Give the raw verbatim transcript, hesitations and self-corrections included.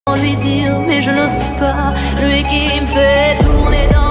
lui dire, mais je n'ose pas. Lui qui me fait tourner dans